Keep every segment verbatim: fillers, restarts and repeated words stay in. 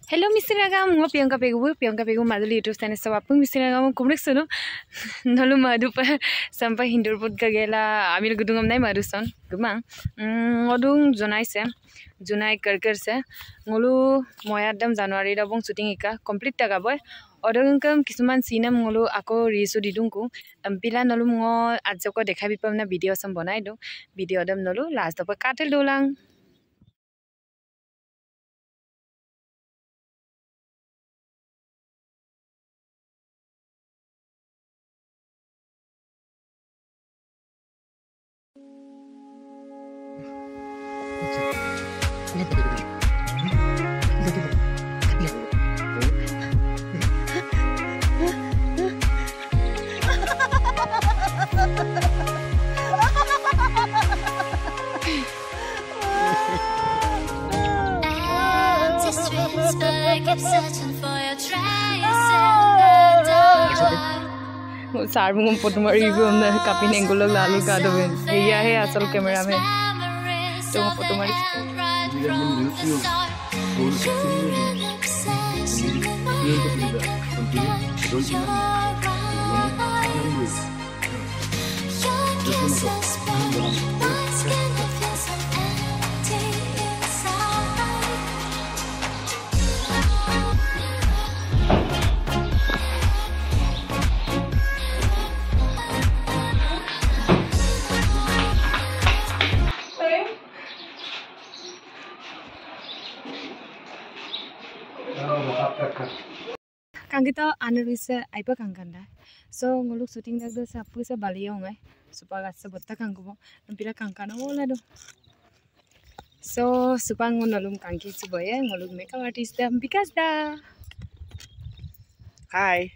Hello Misiragam, mo Priyanka Pegu, Priyanka Pegu Madhuli YouTube channel सब आपको Misiragam kumrik suno nalu madu pa sampai hindur put gagela amil gudungam nai madu son gumang ngodung jonai se jonai karkar se ngolu moyadam January da bong shooting ika complete taga boy odong kam kisuman sinam ngolu ako risu didungku ampila nalu ngo ajko dekha bipamna video sam banai do video dam nalu last da pa katel dolang सार मुंग photo मारी को हमने copy ने गुलो लालू का दो ये है असल कैमरा में तो फोटो मारी Kangkita anu bisa aipa kangkanda, so nguluk shooting dak do sapu se baliong ay, supaya sebutta kangkubo, nampila kangkana bola do. So supang ngunalum kangki ciboye nguluk makeup artist da Bikas da. Hi.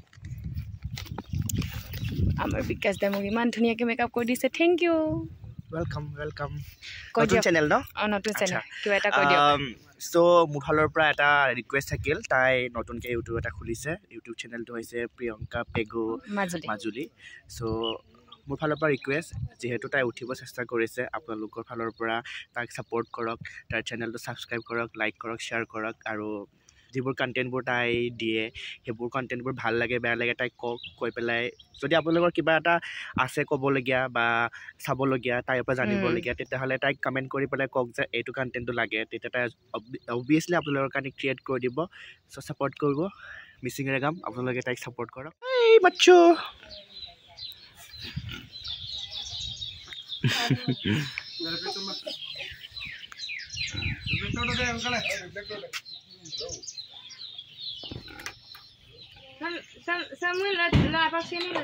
Amar Bikas da mugi man dhuniya ke makeup kori dise, thank you. Welcome, welcome. Notun channel no? Oh, notun channel. Kiba eta koi diok. Um, so মোৰ ফালৰ পৰা এটা request থাকিল তাই নতুনকে YouTube এটা খুলিছে YouTube চেনেলটো হৈছে প্ৰিয়ংকা পেগু মাজুলী সো মোৰ ফালৰ পৰা ৰিকুৱেষ্ট যেহেতু তাই উঠিব চেষ্টা কৰিছে আপোনালোকৰ ফালৰ পৰা তাক সাপোৰ্ট কৰক তাৰ চেনেলটো সাবস্ক্ৰাইব কৰক লাইক কৰক শেয়াৰ কৰক আৰু যিবোৰ কন্টেন্টবোৰ তাই দিয়ে হেবোৰ কন্টেন্টবোৰ ভাল লাগে বেয়া লাগে তাই কক কৈ পেলাই যদি আপোনালোকৰ কিবা এটা আছে ক'বলগীয়া বা চাবলগীয়া তাইৰ পৰা জানিবলগীয়া তেতিয়াহ'লে তাইক কমেন্ট কৰি পেলাই কক যে এইটো কন্টেন্টটো লাগে তেতিয়া তাই অবভিয়াছলি আপোনালোকৰ কাৰণে ক্ৰিয়েট কৰি দিব সো সাপোৰ্ট কৰিব মিছিং ৰেগাম আপোনালোকে তাইক সাপোৰ্ট কৰক এই বাচ্চো Samuel la la apa sini la.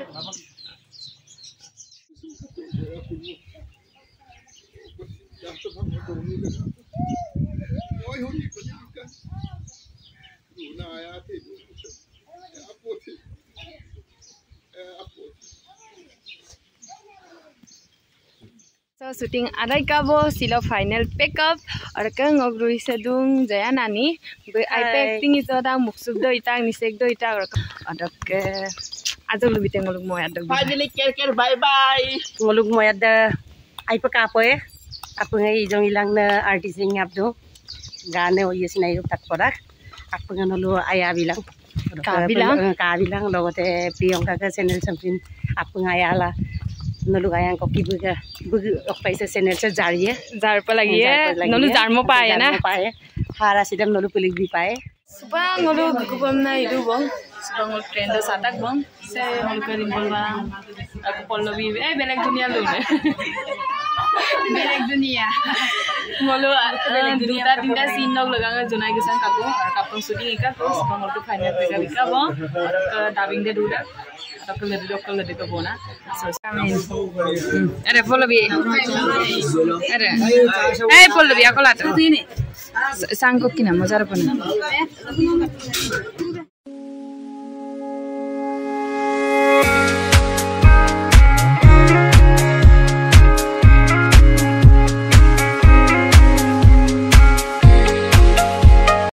So shooting adai kabo silo final pick up or kang ogru sedung jaya nani be I acting is oda muksub do itang nisek do ita or adak azul biteng ngoluk moy adak finally care care bye bye ngoluk moy ada ai pa kapoe apunga ijong ilang na artisting abdo gane o yes na tak pora apunga nolu aya bilang ka bilang ka bilang logote Priyanka ka channel sampin apunga ayala नलु गायं को की बुगा बुग पैसे channel से जारी है jar पर लगी है नलु jar मो पाए ना पाए हारा सिदम नलु पुलिक भी पाए सुबह नलु गुबम ना इदु बंग सुबह नलु ट्रेंड सातक बंग से नलु करिम बोलबा aku पल्लवी ए बेलेग दुनिया लो बेलेग दुनिया नलु दुटा तीनटा सीन लग लगांगा जुनाई के संग काको और कापन शूटिंग इका को सुबह नलु फाइनल पे का बिका बंग और डाबिंग दे दुटा Dokol ledi dokol ledi ko bona. So kamen. Are Pallavi. Are. Hey Pallavi ako lato. Sangko kina mo jara pana.